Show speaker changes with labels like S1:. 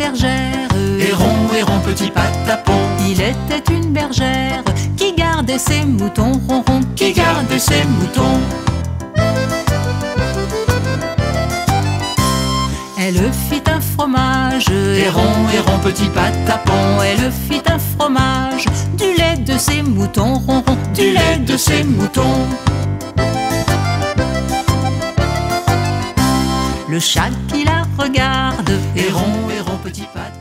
S1: bergère.
S2: Héron, héron, petit patapon.
S1: Il était une bergère qui gardait ses moutons ronrons,
S2: Qui gardait ses moutons.
S1: Elle fit un fromage.
S2: Héron, héron, petit patapon.
S1: Elle fit un fromage du lait de ses moutons ronrons,
S2: Du lait de ses moutons.
S1: Le chat qui la regarde.
S2: Héron, héron, petit patapon.